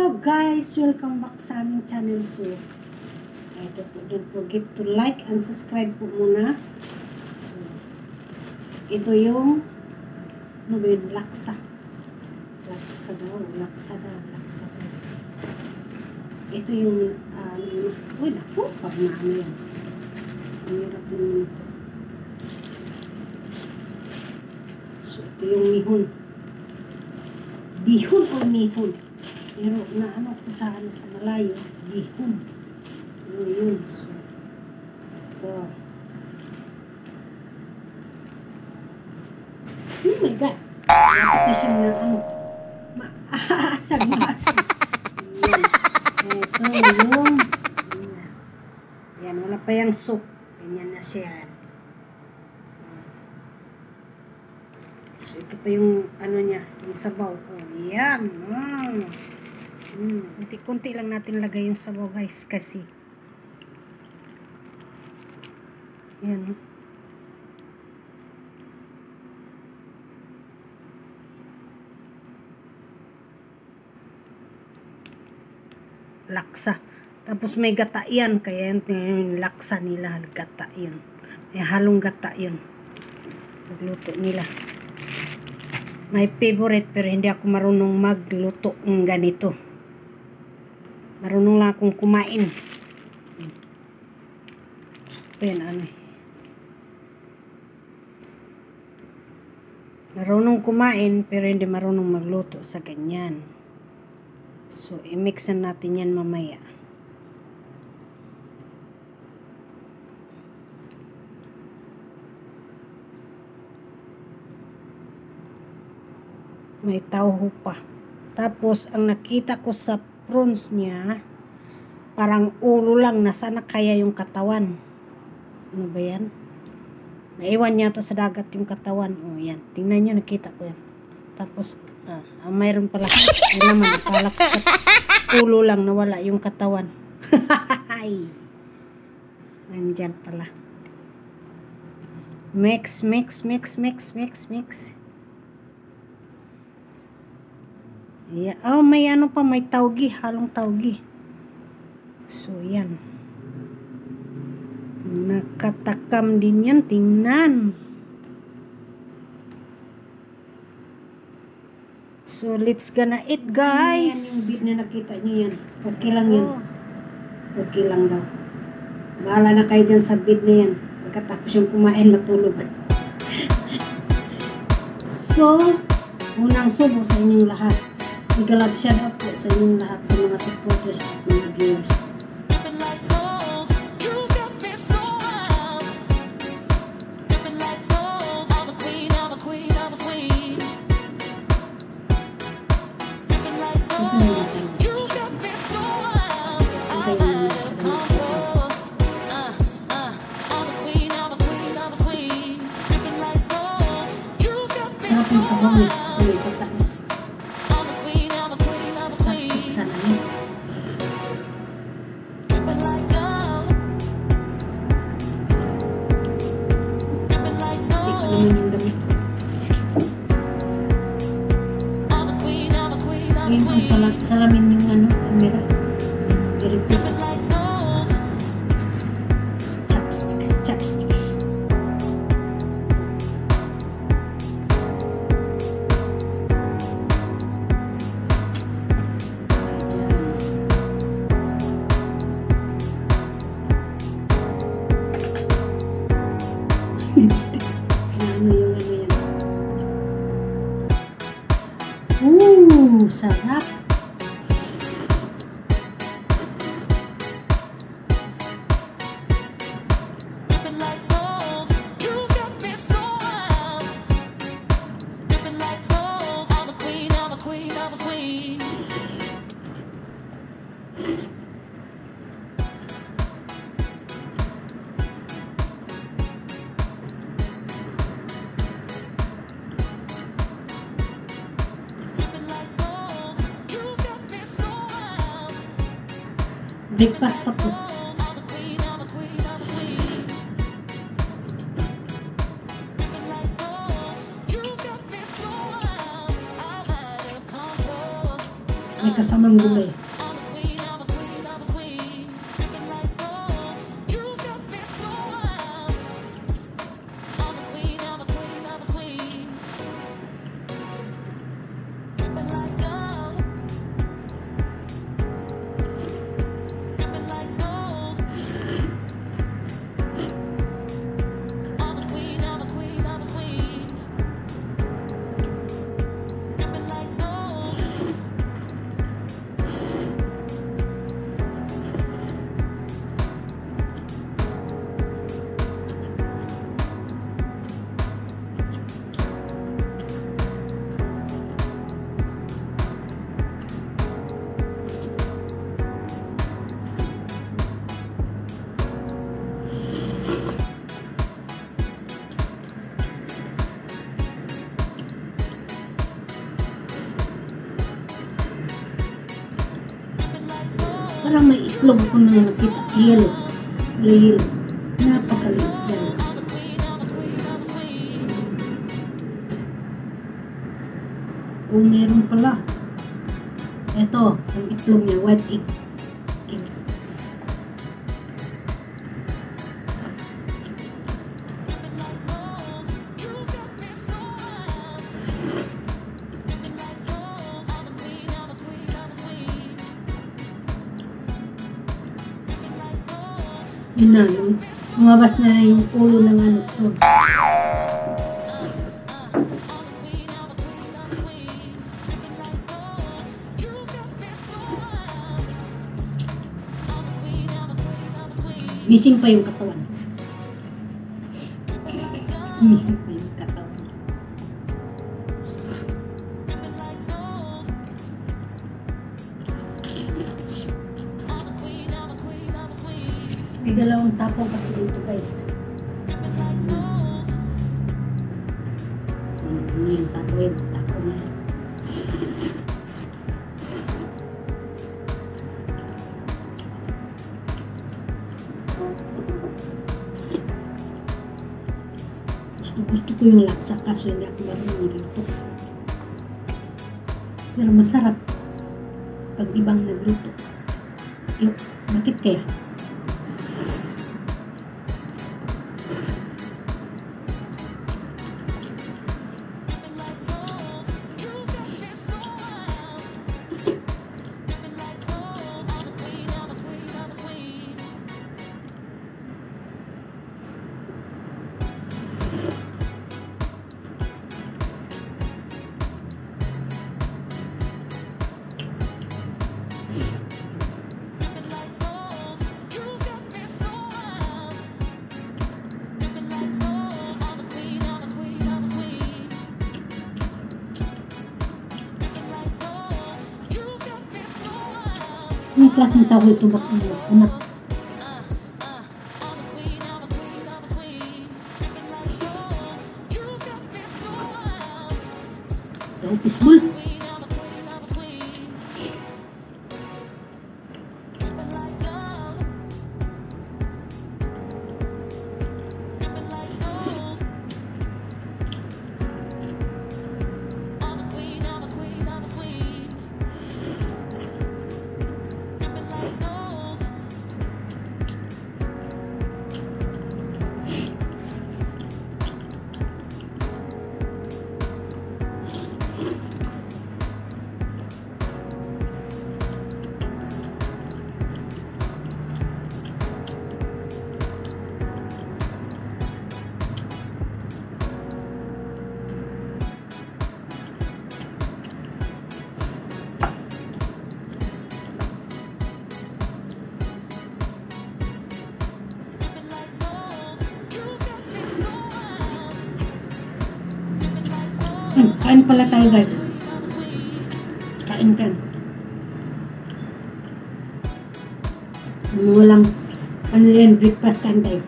Hello guys! Welcome back sa aming channel. So, ito po, don't forget to like and subscribe po muna. So, ito yung ano ba yun? Laksa. Laksa daw. Ito yung uy, naku, pag maano yan. Ang hirap naman ito. So, ito yung mihon. Bihon o mihon. Pero na ano ko sa malayo, bihon. Yun. So, ito. Oh my God. Napitisip na ano. Maasag. Yan. Ito yung. Yan, wala pa yung soup. Ganyan na siya. So, ito pa yung ano niya, yung sabaw. Oh, yan. Kunti-kunti lang natin lagay yung sabaw, guys, kasi yan. Laksa. Tapos may gata yan, kaya yung laksa nila, gata yun. May halong gata yun. Magluto nila. My favorite, pero hindi ako marunong magluto ng ganito. Marunong lang akong kumain. Ayan, ano. Marunong kumain, pero hindi marunong magluto sa ganyan. So, i-mix na natin yan mamaya. May tauho pa. Tapos, ang nakita ko sa prawns niya, parang ulo lang. Nasaan na kaya yung katawan? Ano ba yan? Naiwan yata sa dagat yung katawan. O, yan. Tingnan nyo, nakita ko yan. Tapos, mayroon pala. Yan naman, akala ko ulo lang, nawala yung katawan. Nandyan pala. Mix. Yeah. Oh, may ano pa, may taugi, halong taugi. So, yan. Nakatakam din yan, tingnan. So, let's gonna eat, guys. Yan yung bit na nakita nyo yan. Okay lang yan. Okay lang daw. Bahala na kayo dyan sa bid na yan. Pagkatapos yung kumain, matulog. So, unang subo sa inyong lahat. Igalab shout out po sa inyong lahat, sa mga supporters at mga viewers. Sarap yung sabaw niya. Sulit ko tayo. Salamin yung ano, camera. Very good. Chopsticks. Lipstick. Ano yan. Sarap. Breakfast pa po. May kasamang gulay. Parang may itlog ako na nakita. Yellow. Yellow. Napakaliit yan. Oh, meron pala. Ito, ang itlog niya. White egg. Yun na, lumabas na yung ulo ng ano to. Missing pa yung katawan. Missing pa yung katawan. May dalawang tapong kasi dito guys. Ano yung tapo yun? Tapo na yun. Gusto ko yung laksa kaso hindi ako marunong nagluto. Pero masarap pag ibang nagluto. Bakit kaya? Anong klaseng tao ito ba anak? Pismol. Kain pala tayo guys. Kain kan. Walang ano yan, breakfast kain tayo.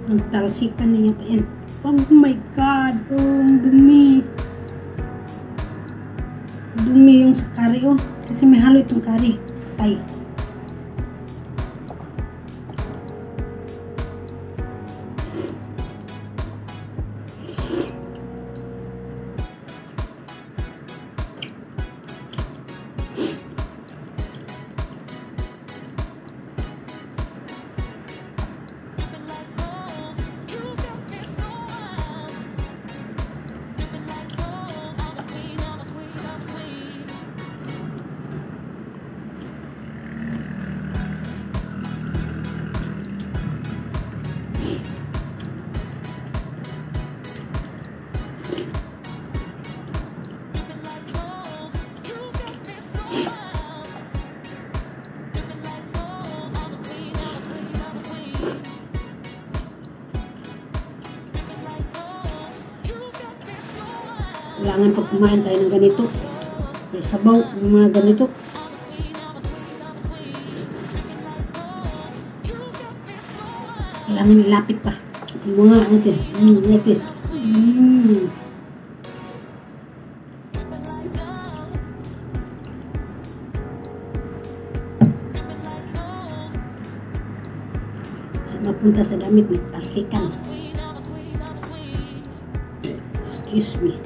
Ang talsikan niya yan. Oh my God! Oh, dumi. Dumi yung sa curry, oh. Kasi may halo itong curry. Tay. Kailangan pag kumain tayo ng ganito, may sabaw, yung mga ganito. Kailangan ilapit pa. Yung mga natin, lettuce. Kasi mapunta sa damit, may talsikan. Excuse me.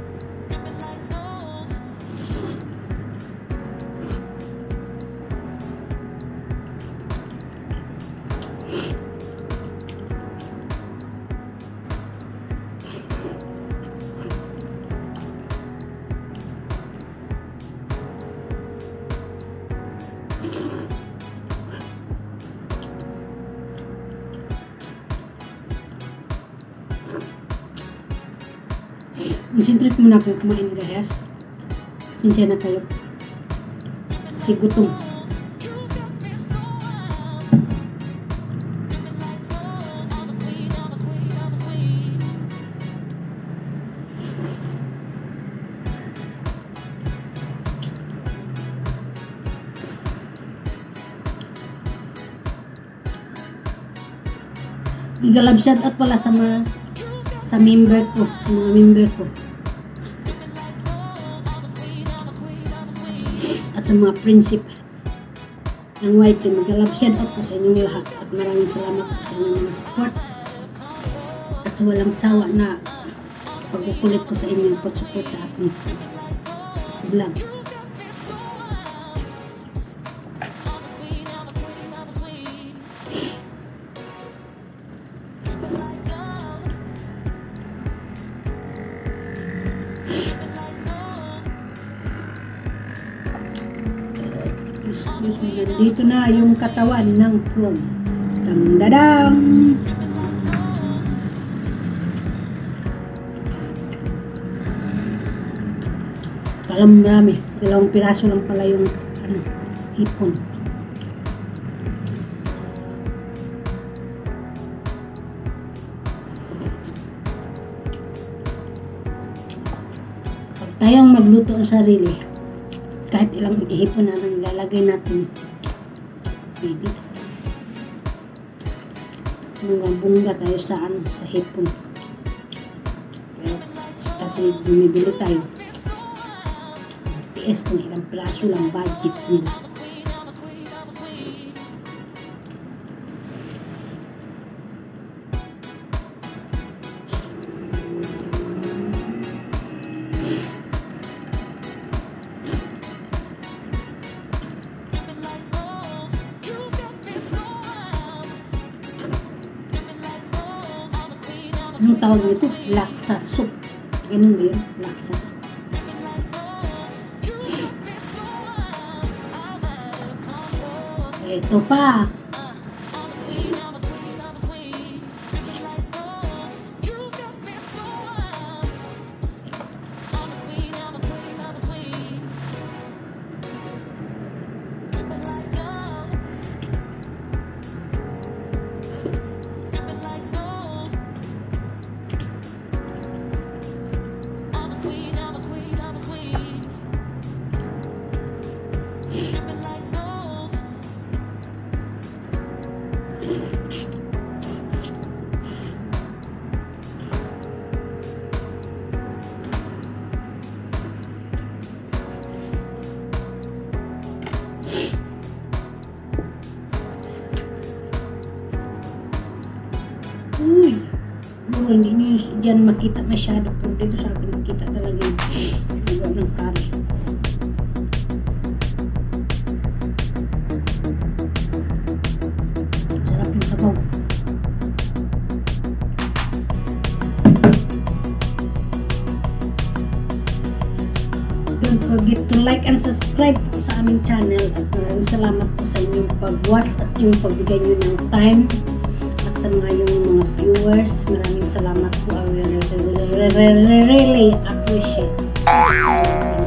Concentrate muna akong kumain, guys. Sinsya na kayo. Kasi gutom. Igalab shout out pala sa mga member ko, sa mga member ko. At sa mga prinsip ng YT, mag-love shout out po sa inyong lahat at maraming salamat po sa inyong mga support at sa walang sawa na pagkukulit ko sa inyong support sa ating vlog. Dito na yung katawan ng prawn. Tandadang! Alam marami. 2 piraso lang pala yung hipon. Pag tayong magluto ang sarili, kahit ilang hipon na lang ilalagay natin, pwede. Bunga tayo sa sa hipon. Pero kasi bumibili tayo, tiis kung ilang piraso lang budget nila. Anong tawag nito? Laksa soup. Ganun ba yun? Laksa soup. Ito pa. Uy! Bro, hindi nyo dyan makita masyado, pero dito sa akin makita talaga yung lugar ng kari. Sarap yung sabaw. Don't forget to like and subscribe po sa aming channel at maraming salamat po sa inyong pag-watch at yung pagbigay nyo ng time at sa mga viewers. Maraming salamat po. I really appreciate it.